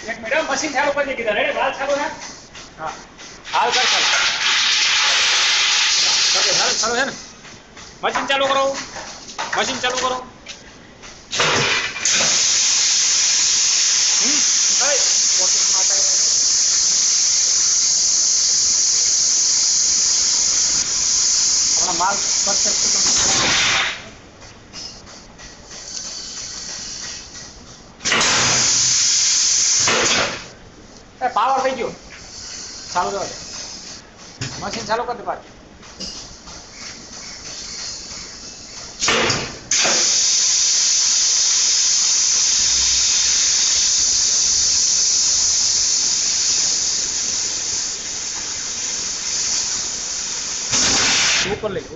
एक minute machine चालू कर दी किधर है बाल चालू है हां हाल कर चल ओके हाल चालू है ना मशीन चालू करो भाई वाटर मारता है अपना माल कर सकते ए पावर થઈ ગયો ચાલુ કરો મશીન ચાલુ કરી દે પાછું ऊपर ले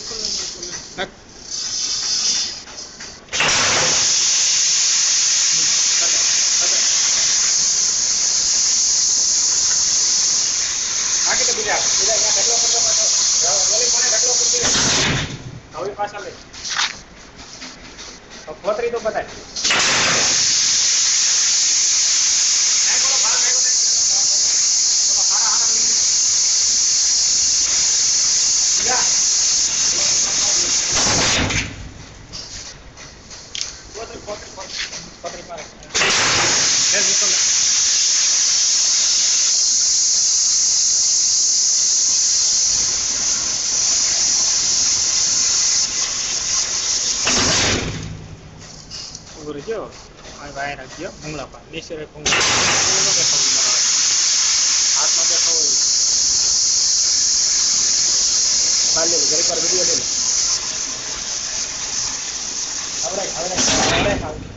आगे तो बिजा यहाँ ढकलो कर दो गोली कोने ढकलो कर दे अभी पास ले अब खोतरी तो बताए खोतरी मारे फिर निकल जो आई बाहर रखियो भूंगला पर नीचे रे भूंगला तो के सब मारा हाथ में देखो बाल ले घर पर वीडियो ले अब रे